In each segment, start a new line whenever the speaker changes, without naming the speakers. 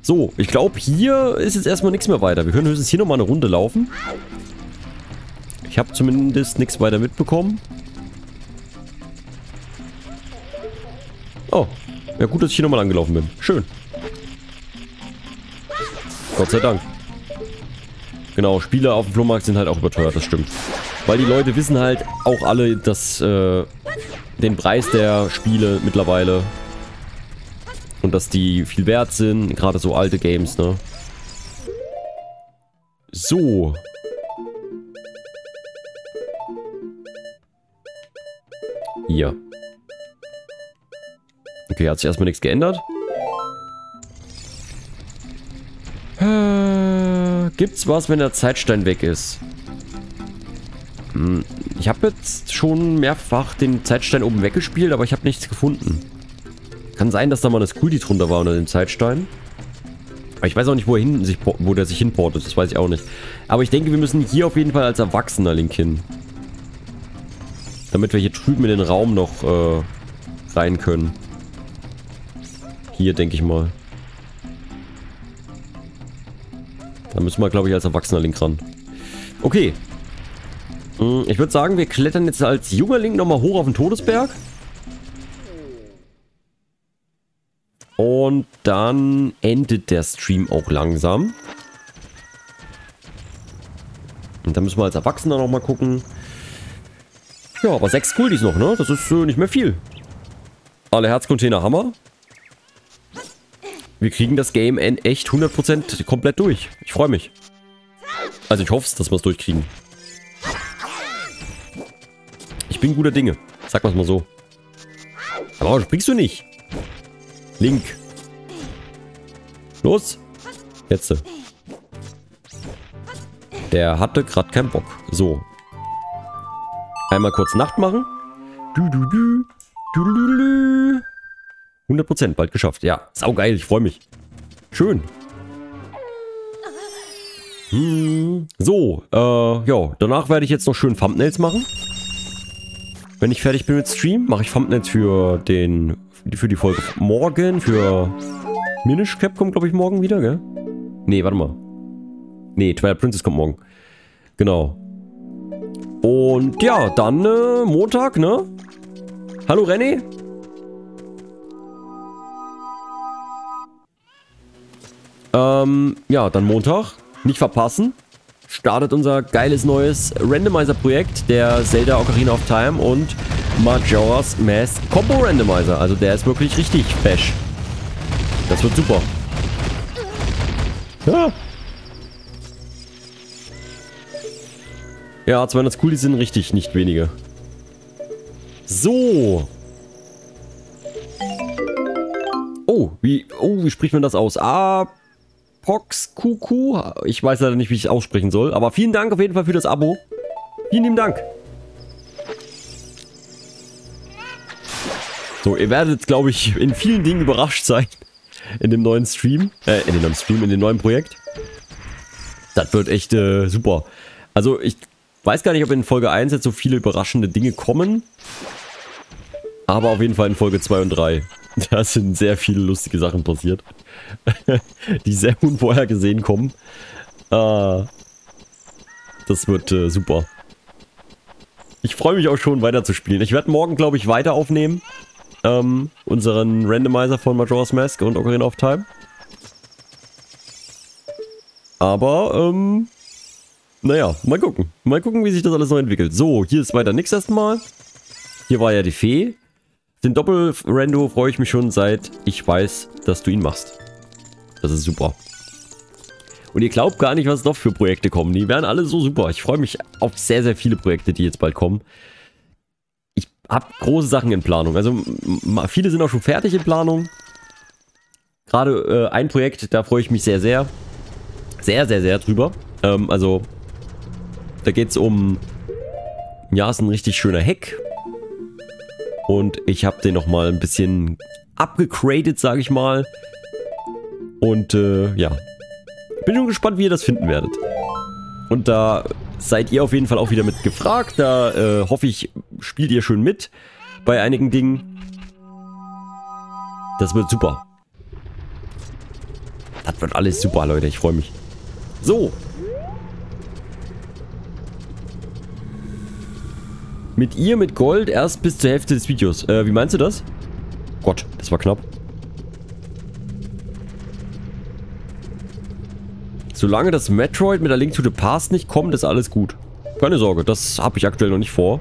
So, ich glaube, hier ist jetzt erstmal nichts mehr weiter. Wir können höchstens hier nochmal eine Runde laufen. Ich habe zumindest nichts weiter mitbekommen. Oh, ja gut, dass ich hier nochmal angelaufen bin. Schön. Gott sei Dank. Genau, Spiele auf dem Flohmarkt sind halt auch überteuert, das stimmt. Weil die Leute wissen halt auch alle, dass den Preis der Spiele mittlerweile und dass die viel wert sind, gerade so alte Games, ne? So. Hier. Okay, hat sich erstmal nichts geändert. Gibt's was, wenn der Zeitstein weg ist? Ich habe jetzt schon mehrfach den Zeitstein oben weggespielt, aber ich habe nichts gefunden. Kann sein, dass da mal eine Squiddy drunter war unter dem Zeitstein. Aber ich weiß auch nicht, wo der sich hinportet. Das weiß ich auch nicht. Aber ich denke, wir müssen hier auf jeden Fall als Erwachsener Link hin. Damit wir hier drüben in den Raum noch rein können. Hier, denke ich mal. Da müssen wir, glaube ich, als Erwachsener Link ran. Okay. Ich würde sagen, wir klettern jetzt als junger Link nochmal hoch auf den Todesberg. Und dann endet der Stream auch langsam. Und dann müssen wir als Erwachsener nochmal gucken. Ja, aber 6 Squiddies noch, ne? Das ist nicht mehr viel. Alle Herzcontainer Hammer. Wir kriegen das Game echt 100% komplett durch. Ich freue mich. Also ich hoffe es, dass wir es durchkriegen. Ich bin guter Dinge. Sag mal's mal so. Aber warum springst du nicht? Link. Los. Jetzt. Der hatte gerade keinen Bock. So. Einmal kurz Nacht machen. 100%, bald geschafft. Ja, saugeil, ich freue mich. Schön. So, ja, danach werde ich jetzt noch schön Thumbnails machen. Wenn ich fertig bin mit Stream, mache ich Thumbnails für die Folge morgen, für Minish Cap kommt, glaube ich, morgen wieder, gell? Nee, warte mal. Nee, Twilight Princess kommt morgen. Genau. Und ja, dann Montag, ne? Hallo René? Ja, dann Montag. Nicht verpassen. Startet unser geiles neues Randomizer-Projekt, der Zelda Ocarina of Time und Majora's Mask Combo Randomizer. Also der ist wirklich richtig fesch. Das wird super. Ja. Ja, 200 Coolies sind richtig, nicht wenige. So. Oh, wie spricht man das aus? Pox Kuku. Ich weiß leider nicht, wie ich es aussprechen soll. Aber vielen Dank auf jeden Fall für das Abo. Vielen lieben Dank. So, ihr werdet, glaube ich, in vielen Dingen überrascht sein. In dem neuen Stream. In dem neuen Projekt. Das wird echt super. Also, ich weiß gar nicht, ob in Folge 1 jetzt so viele überraschende Dinge kommen. Aber auf jeden Fall in Folge 2 und 3. Da sind sehr viele lustige Sachen passiert. Die sehr unvorhergesehen kommen. Das wird super. Ich freue mich auch schon weiter zu spielen. Ich werde morgen, glaube ich, weiter aufnehmen. Unseren Randomizer von Majora's Mask und Ocarina of Time. Aber, naja, mal gucken. Mal gucken, wie sich das alles noch entwickelt. So, hier ist weiter nichts erstmal. Hier war ja die Fee. Den Doppel-Rando freue ich mich schon, seit ich weiß, dass du ihn machst. Das ist super. Und ihr glaubt gar nicht, was noch für Projekte kommen. Die werden alle so super. Ich freue mich auf sehr, sehr viele Projekte, die jetzt bald kommen. Ich habe große Sachen in Planung. Also viele sind auch schon fertig in Planung. Gerade ein Projekt, da freue ich mich sehr, sehr. Sehr, sehr, sehr drüber. Also, da geht es um... Ja, ist ein richtig schöner Hack. Und ich habe den nochmal ein bisschen abgegradet, sage ich mal. Und ja, bin schon gespannt, wie ihr das finden werdet. Und da seid ihr auf jeden Fall auch wieder mit gefragt. Da hoffe ich, spielt ihr schön mit bei einigen Dingen. Das wird super. Das wird alles super, Leute. Ich freue mich. So. Mit ihr, mit Gold, erst bis zur Hälfte des Videos. Wie meinst du das? Gott, das war knapp. Solange das Metroid mit der Link to the Past nicht kommt, ist alles gut. Keine Sorge, das habe ich aktuell noch nicht vor.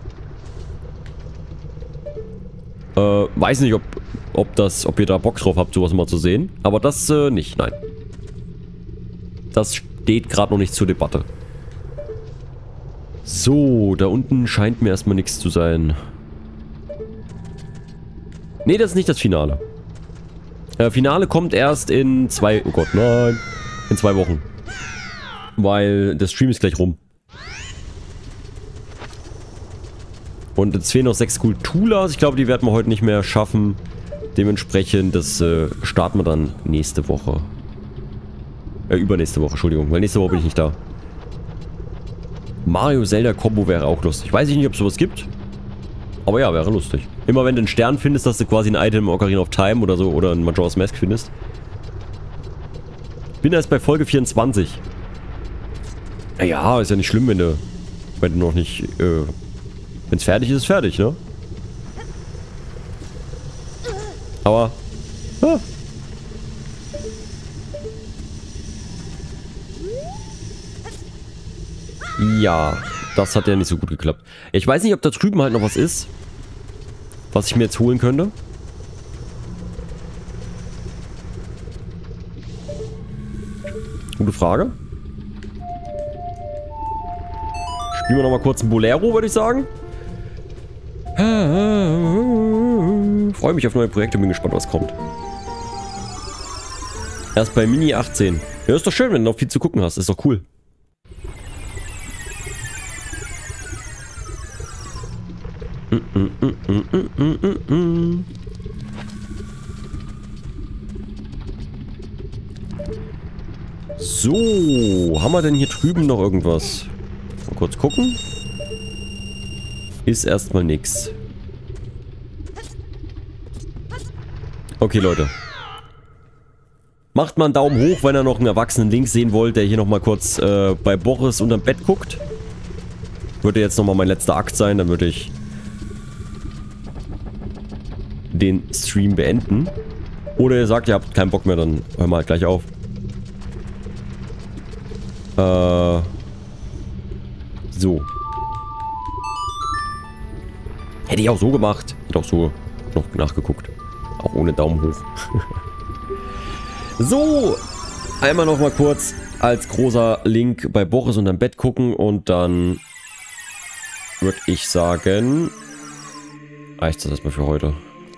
Weiß nicht, ob ihr da Bock drauf habt, sowas mal zu sehen. Aber das nicht, nein. Das steht gerade noch nicht zur Debatte. So, da unten scheint mir erstmal nichts zu sein. Nee, das ist nicht das Finale. Finale kommt erst in 2... Oh Gott, nein. In 2 Wochen. Weil der Stream ist gleich rum. Und es fehlen noch 6 Skulptulas. Ich glaube, die werden wir heute nicht mehr schaffen. Dementsprechend, das starten wir dann nächste Woche. Übernächste Woche, Entschuldigung. Weil nächste Woche bin ich nicht da. Mario-Zelda-Kombo wäre auch lustig. Weiß ich nicht, ob es sowas gibt. Aber ja, wäre lustig. Immer wenn du einen Stern findest, dass du quasi ein Item im Ocarina of Time oder so oder ein Majora's Mask findest. Bin erst bei Folge 24. Naja, ist ja nicht schlimm, wenn du noch nicht... wenn es fertig ist, ist fertig, ne? Aber... Ah. Ja, das hat ja nicht so gut geklappt. Ich weiß nicht, ob da drüben halt noch was ist, was ich mir jetzt holen könnte. Gute Frage. Spielen wir nochmal kurz ein Bolero, würde ich sagen. Freue mich auf neue Projekte, bin gespannt, was kommt. Erst bei Mini 18. Ja, ist doch schön, wenn du noch viel zu gucken hast. Ist doch cool. So, haben wir denn hier drüben noch irgendwas? Mal kurz gucken. Ist erstmal nix. Okay, Leute. Macht mal einen Daumen hoch, wenn ihr noch einen erwachsenen Link sehen wollt, der hier nochmal kurz bei Boris unterm Bett guckt. Würde jetzt nochmal mein letzter Akt sein, dann würde ich den Stream beenden. Oder ihr sagt, ihr habt keinen Bock mehr, dann hören wir halt gleich auf. So. Hätte ich auch so gemacht. Hätte auch so noch nachgeguckt. Auch ohne Daumen hoch. So. Einmal noch mal kurz als großer Link bei Boris unterm Bett gucken und dann würde ich sagen, reicht das erstmal für heute.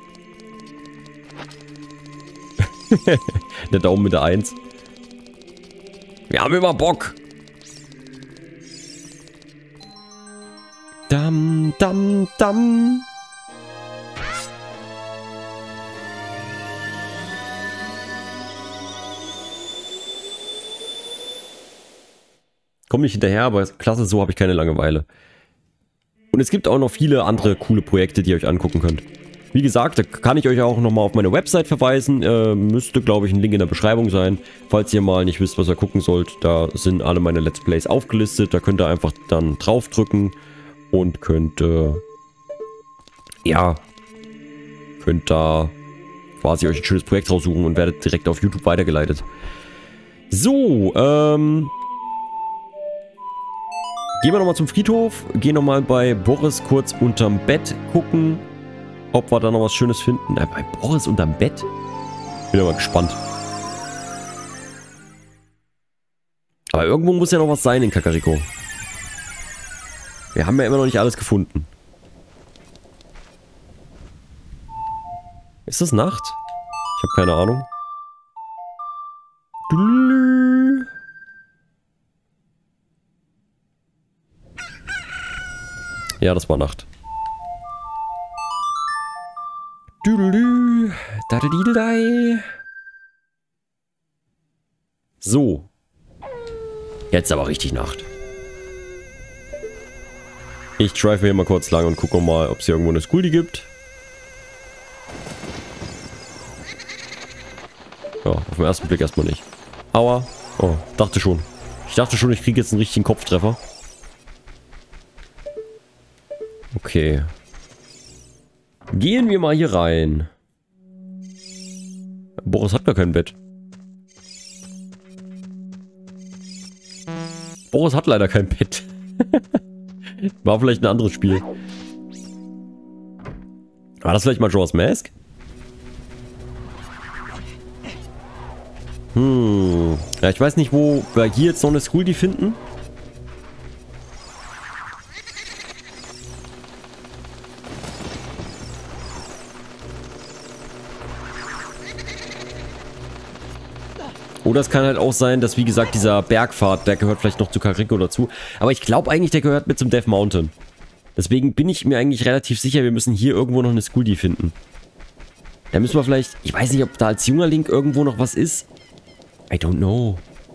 Der Daumen mit der 1. Wir haben immer Bock. Dam, dam, dam. Komm nicht hinterher, aber klasse, so habe ich keine Langeweile. Und es gibt auch noch viele andere coole Projekte, die ihr euch angucken könnt. Wie gesagt, da kann ich euch auch nochmal auf meine Website verweisen. Müsste, glaube ich, ein Link in der Beschreibung sein. Falls ihr mal nicht wisst, was ihr gucken sollt, da sind alle meine Let's Plays aufgelistet. Da könnt ihr einfach dann draufdrücken und könnt, ja, könnt da quasi euch ein schönes Projekt raussuchen und werdet direkt auf YouTube weitergeleitet. So, gehen wir nochmal zum Friedhof. Gehen nochmal bei Boris kurz unterm Bett gucken, ob wir da noch was Schönes finden. Bei Boris unterm Bett? Bin aber gespannt. Aber irgendwo muss ja noch was sein in Kakariko. Wir haben ja immer noch nicht alles gefunden. Ist das Nacht? Ich habe keine Ahnung. Ja, das war Nacht. So. Jetzt aber richtig Nacht. Ich drive hier mal kurz lang und gucke mal, ob es hier irgendwo eine Skuldi gibt. Ja, den ersten Blick erstmal nicht. Aua. Oh, dachte schon. Ich dachte schon, ich kriege jetzt einen richtigen Kopftreffer. Okay. Gehen wir mal hier rein. Boris hat gar kein Bett. Boris hat leider kein Bett. War vielleicht ein anderes Spiel. War das vielleicht Majora's Mask? Ja, ich weiß nicht, wo wir hier jetzt noch eine Skulltee finden. Oder es kann halt auch sein, dass, wie gesagt, dieser Bergpfad, der gehört vielleicht noch zu Kakariko dazu. Aber ich glaube eigentlich, der gehört mit zum Death Mountain. Deswegen bin ich mir eigentlich relativ sicher, wir müssen hier irgendwo noch eine Skulltee finden. Da müssen wir vielleicht... Ich weiß nicht, ob da als junger Link irgendwo noch was ist. I don't know.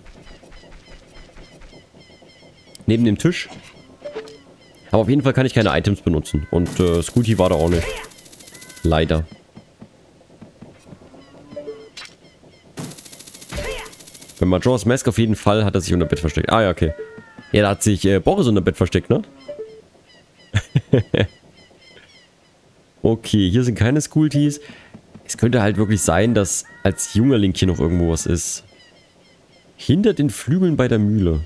Neben dem Tisch. Aber auf jeden Fall kann ich keine Items benutzen. Und Skulltee war da auch nicht. Leider. Bei Majora's Mask auf jeden Fall hat er sich unter Bett versteckt. Ah ja, okay. Ja, da hat sich Boris unter Bett versteckt, ne? Okay, hier sind keine Skulltees. Es könnte halt wirklich sein, dass als junger Link hier noch irgendwo was ist. Hinter den Flügeln bei der Mühle.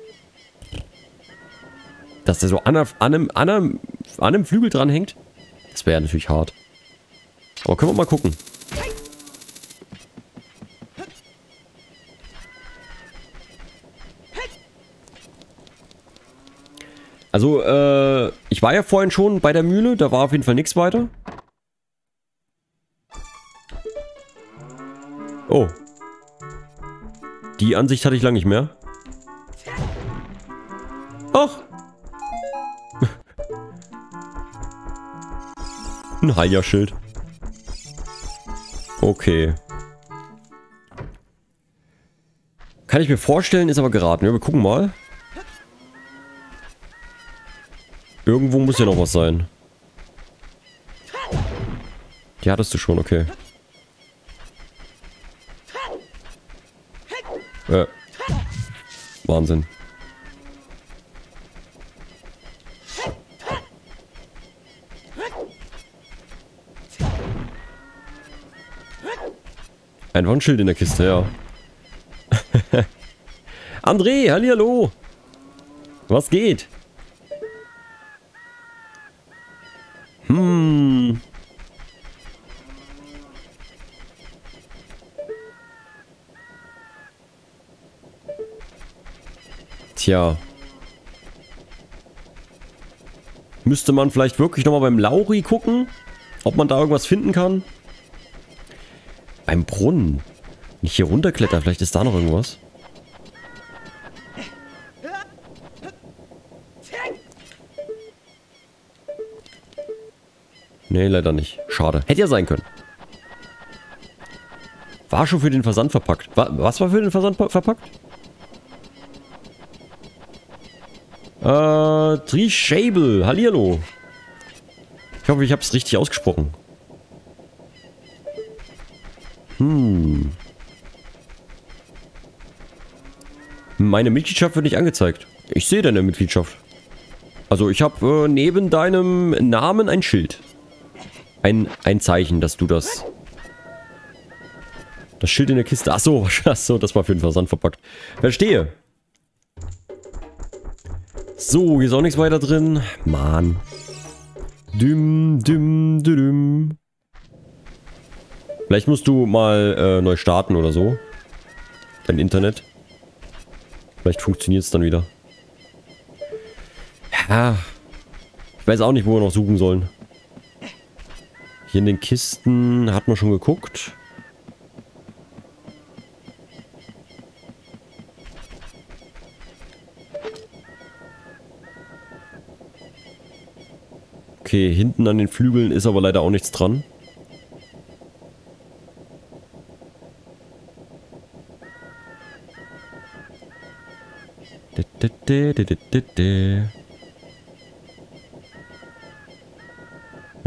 Dass der so an einem Flügel dran hängt. Das wäre ja natürlich hart. Aber können wir mal gucken. Also, ich war ja vorhin schon bei der Mühle. Da war auf jeden Fall nichts weiter. Oh. Die Ansicht hatte ich lange nicht mehr. Ach. Ein Haya-Schild. Okay. Kann ich mir vorstellen, ist aber geraten. Ja, wir gucken mal. Irgendwo muss ja noch was sein. Die hattest du schon, okay. Wahnsinn. Ein Wandschild in der Kiste, ja. André, hallihallo. Was geht? Tja. Müsste man vielleicht wirklich nochmal beim Lauri gucken, ob man da irgendwas finden kann. Beim Brunnen. Wenn ich hier runterkletter, vielleicht ist da noch irgendwas. Nee, leider nicht. Schade. Hätte ja sein können. War schon für den Versand verpackt. Was war für den Versand verpackt? Trishable. Hallihallo. Ich hoffe, ich habe es richtig ausgesprochen. Meine Mitgliedschaft wird nicht angezeigt. Ich sehe deine Mitgliedschaft. Also ich habe neben deinem Namen ein Schild. Ein Zeichen, dass du das... Das Schild in der Kiste. Achso, das war für den Versand verpackt. Verstehe. So, hier ist auch nichts weiter drin. Mann. Vielleicht musst du mal neu starten oder so. Dein Internet. Vielleicht funktioniert es dann wieder. Ja. Ich weiß auch nicht, wo wir noch suchen sollen. Hier in den Kisten hat man schon geguckt. Okay, hinten an den Flügeln ist aber leider auch nichts dran.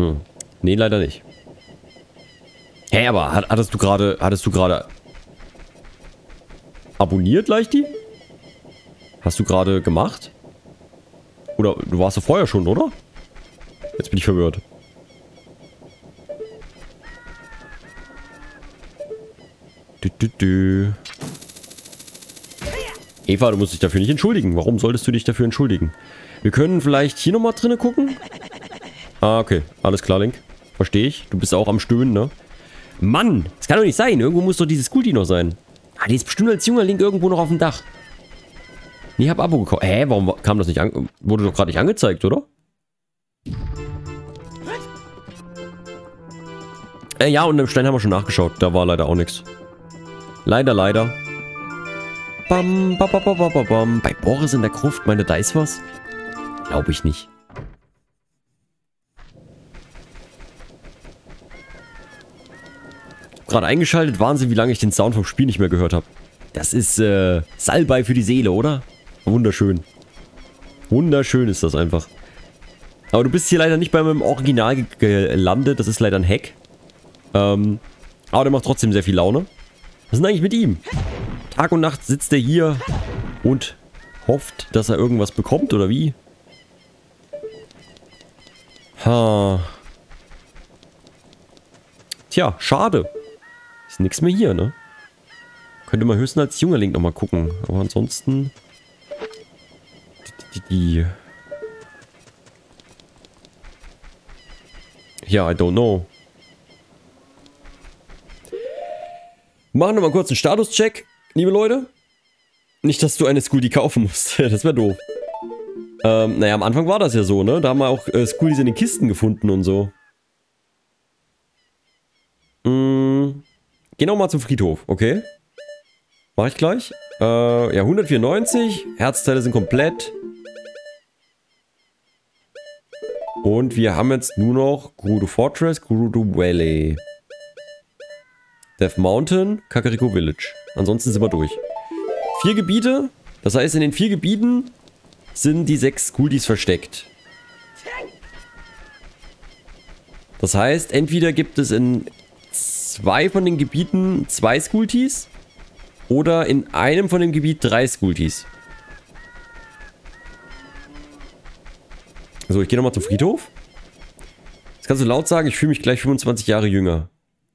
Nee, leider nicht. Hä, aber hattest du gerade... abonniert, Leichti? Hast du gerade gemacht? Oder du warst doch vorher schon, oder? Jetzt bin ich verwirrt. Eva, du musst dich dafür nicht entschuldigen. Warum solltest du dich dafür entschuldigen? Wir können vielleicht hier nochmal drinnen gucken. Ah, okay. Alles klar, Link. Verstehe ich. Du bist auch am Stöhnen, ne? Mann! Das kann doch nicht sein. Irgendwo muss doch dieses Skulti noch sein. Ah, die ist bestimmt als junger Link irgendwo noch auf dem Dach. Nee, hab Abo gekauft. Hä, warum kam das nicht an? Wurde doch gerade nicht angezeigt, oder? Ja, und im Stein haben wir schon nachgeschaut. Da war leider auch nichts. Leider, leider. Bam, bam, bam, bam, bam, bam. Bei Boris in der Gruft, meine da ist was? Glaube ich nicht. Gerade eingeschaltet. Wahnsinn, wie lange ich den Sound vom Spiel nicht mehr gehört habe. Das ist Salbei für die Seele, oder? Wunderschön. Wunderschön ist das einfach. Aber du bist hier leider nicht bei meinem Original gelandet. Das ist leider ein Hack. Aber der macht trotzdem sehr viel Laune. Was ist denn eigentlich mit ihm? Tag und Nacht sitzt er hier und hofft, dass er irgendwas bekommt, oder wie? Ha. Tja, schade. Ist nichts mehr hier, ne? Könnte man höchstens als junger Link nochmal gucken. Aber ansonsten... Ja, I don't know. Machen wir mal kurz einen Status-Check, liebe Leute. Nicht, dass du eine Skulti kaufen musst. Das wäre doof. Naja, am Anfang war das ja so, ne? Da haben wir auch Skultis in den Kisten gefunden und so. Geh nochmal zum Friedhof, okay? Mach ich gleich. Ja, 194. Herzteile sind komplett. Und wir haben jetzt nur noch Gerudo Fortress, Gerudo Valley. Death Mountain, Kakariko Village. Ansonsten sind wir durch. 4 Gebiete. Das heißt, in den 4 Gebieten sind die 6 Skultis versteckt. Das heißt, entweder gibt es in 2 von den Gebieten 2 Skultis oder in einem von dem Gebiet 3 Skultis. So, ich gehe nochmal zum Friedhof. Jetzt kannst du laut sagen, ich fühle mich gleich 25 Jahre jünger.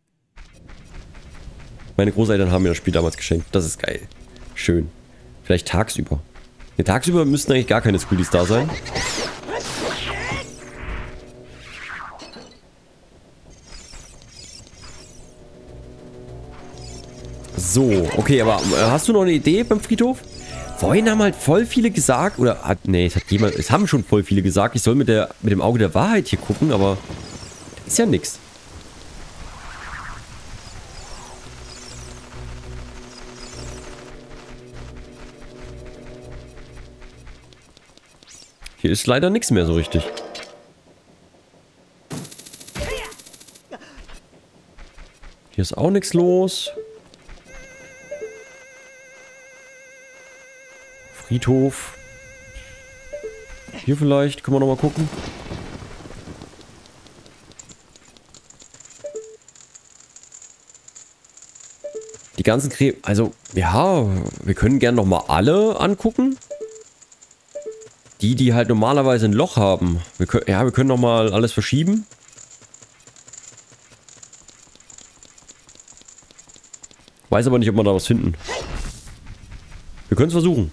Meine Großeltern haben mir das Spiel damals geschenkt. Das ist geil. Schön. Vielleicht tagsüber. Ne, tagsüber müssten eigentlich gar keine Skultis da sein. So, okay, aber hast du noch eine Idee beim Friedhof? Vorhin haben halt voll viele gesagt, oder es haben schon voll viele gesagt, ich soll mit dem Auge der Wahrheit hier gucken, aber das ist ja nix. Hier ist leider nichts mehr so richtig. Hier ist auch nichts los. Friedhof. Hier vielleicht. Können wir nochmal gucken. Die ganzen Gräber. Also, ja, wir können gerne nochmal alle angucken. Die halt normalerweise ein Loch haben. Wir können nochmal alles verschieben. Weiß aber nicht, ob wir da was finden. Wir können es versuchen.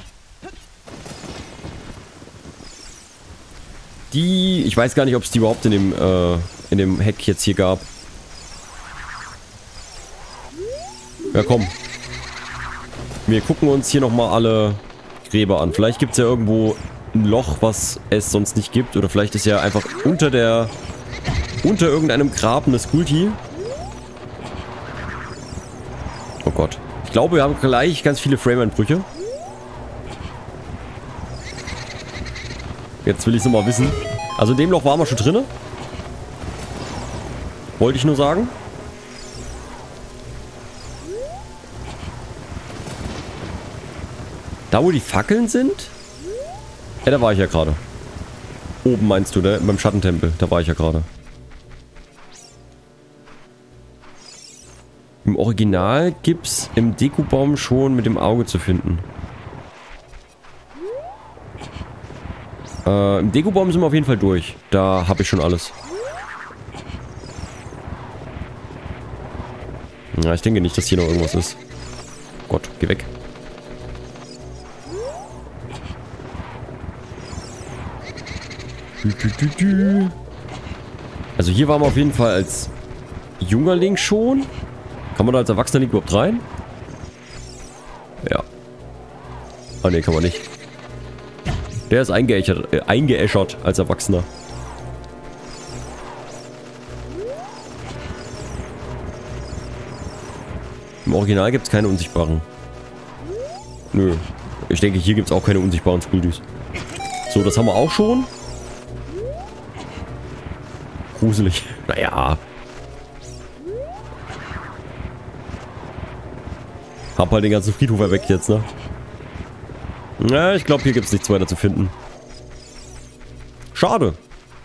Ich weiß gar nicht, ob es die überhaupt in dem Hack jetzt hier gab. Ja, komm. Wir gucken uns hier nochmal alle Gräber an. Vielleicht gibt es ja irgendwo ein Loch, was es sonst nicht gibt. Oder vielleicht ist ja einfach unter irgendeinem Grab eine Skulti. Oh Gott. Ich glaube, wir haben gleich ganz viele Frame-Einbrüche. Jetzt will ich es nochmal wissen. Also in dem Loch waren wir schon drin. Wollte ich nur sagen. Da wo die Fackeln sind? Ja, da war ich ja gerade. Oben meinst du, ne? Beim Schattentempel. Da war ich ja gerade. Im Original gibt's im Dekobaum schon mit dem Auge zu finden. Im Dekobaum sind wir auf jeden Fall durch. Da habe ich schon alles. Ja, ich denke nicht, dass hier noch irgendwas ist. Gott, geh weg. Also hier waren wir auf jeden Fall als junger Link schon. Kann man da als erwachsener Link überhaupt rein? Ja. Ah ne, kann man nicht. Der ist eingeäschert als Erwachsener. Im Original gibt es keine unsichtbaren. Nö. Ich denke, hier gibt es auch keine unsichtbaren Squeedies. So, das haben wir auch schon. Gruselig. Naja. Hab halt den ganzen Friedhof erweckt jetzt, ne? Na, ich glaube, hier gibt es nichts weiter zu finden. Schade.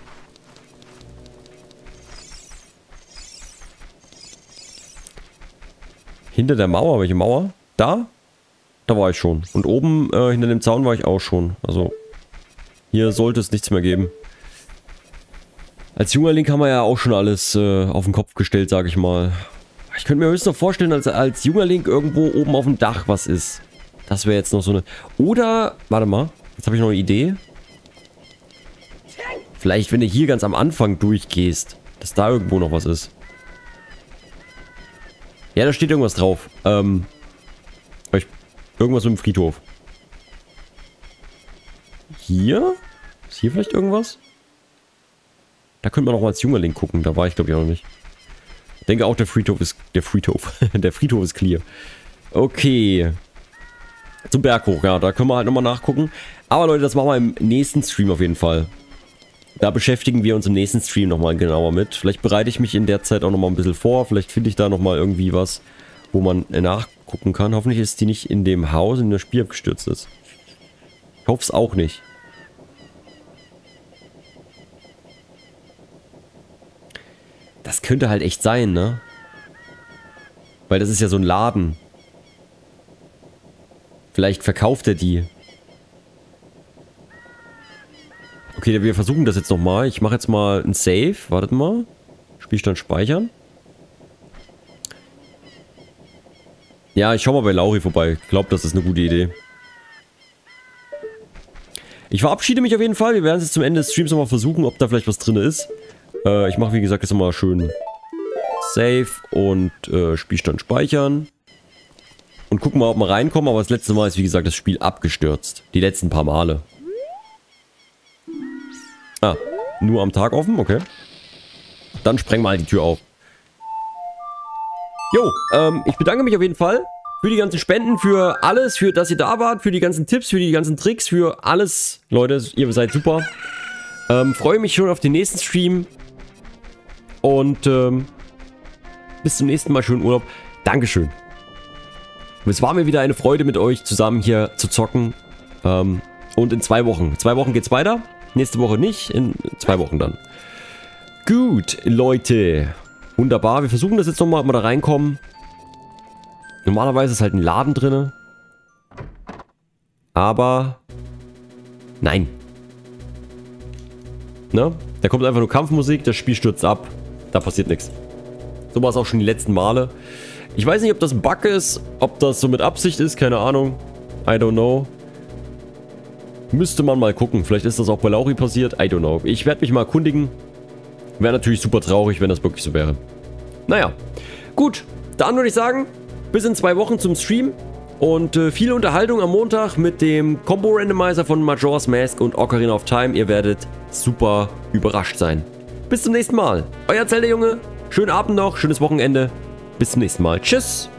Hinter der Mauer, welche Mauer? Da? Da war ich schon. Und oben hinter dem Zaun war ich auch schon. Also, hier sollte es nichts mehr geben. Als junger Link haben wir ja auch schon alles auf den Kopf gestellt, sage ich mal. Ich könnte mir höchstens noch vorstellen, als junger Link irgendwo oben auf dem Dach was ist. Das wäre jetzt noch so eine... Oder, warte mal, jetzt habe ich noch eine Idee. Vielleicht, wenn du hier ganz am Anfang durchgehst, dass da irgendwo noch was ist. Ja, da steht irgendwas drauf. Irgendwas mit dem Friedhof. Hier? Ist hier vielleicht irgendwas? Da könnte man noch mal als junger Link gucken. Da war ich, glaube ich, auch noch nicht. Ich denke auch, der Friedhof ist... Der Friedhof ist clear. Okay. Zum Berg hoch, ja. Da können wir halt nochmal nachgucken. Aber Leute, das machen wir im nächsten Stream auf jeden Fall. Da beschäftigen wir uns im nächsten Stream nochmal genauer mit. Vielleicht bereite ich mich in der Zeit auch nochmal ein bisschen vor. Vielleicht finde ich da nochmal irgendwie was, wo man nachgucken kann. Hoffentlich ist die nicht in dem Haus, in dem das Spiel abgestürzt ist. Ich hoffe es auch nicht. Das könnte halt echt sein, ne? Weil das ist ja so ein Laden. Vielleicht verkauft er die. Okay, wir versuchen das jetzt nochmal. Ich mache jetzt mal ein Save. Wartet mal. Spielstand speichern. Ja, ich schau mal bei Lauri vorbei. Ich glaube, das ist eine gute Idee. Ich verabschiede mich auf jeden Fall. Wir werden es jetzt zum Ende des Streams nochmal versuchen, ob da vielleicht was drin ist. Ich mache, wie gesagt, jetzt nochmal schön Save und Spielstand speichern. Und gucken mal, ob wir reinkommen. Aber das letzte Mal ist, wie gesagt, das Spiel abgestürzt. Die letzten paar Male. Ah, nur am Tag offen? Okay. Dann sprengen wir halt die Tür auf. Jo, ich bedanke mich auf jeden Fall für die ganzen Spenden, für alles, für dass ihr da wart, für die ganzen Tipps, für die ganzen Tricks, für alles. Leute, ihr seid super. Freue mich schon auf den nächsten Stream. Und bis zum nächsten Mal. Schönen Urlaub. Dankeschön. Es war mir wieder eine Freude, mit euch zusammen hier zu zocken. Und in 2 Wochen. 2 Wochen geht's weiter. Nächste Woche nicht. In 2 Wochen dann. Gut, Leute. Wunderbar. Wir versuchen das jetzt nochmal, ob wir da reinkommen. Normalerweise ist halt ein Laden drin. Aber... Nein. Ne? Da kommt einfach nur Kampfmusik, das Spiel stürzt ab. Da passiert nichts. So war es auch schon die letzten Male. Ich weiß nicht, ob das ein Bug ist, ob das so mit Absicht ist, keine Ahnung. I don't know. Müsste man mal gucken. Vielleicht ist das auch bei Lauri passiert. I don't know. Ich werde mich mal erkundigen. Wäre natürlich super traurig, wenn das wirklich so wäre. Naja. Gut. Dann würde ich sagen, bis in 2 Wochen zum Stream. Und viel Unterhaltung am Montag mit dem Combo Randomizer von Majora's Mask und Ocarina of Time. Ihr werdet super überrascht sein. Bis zum nächsten Mal. Euer Zelda-Junge. Schönen Abend noch. Schönes Wochenende. Bis zum nächsten Mal. Tschüss.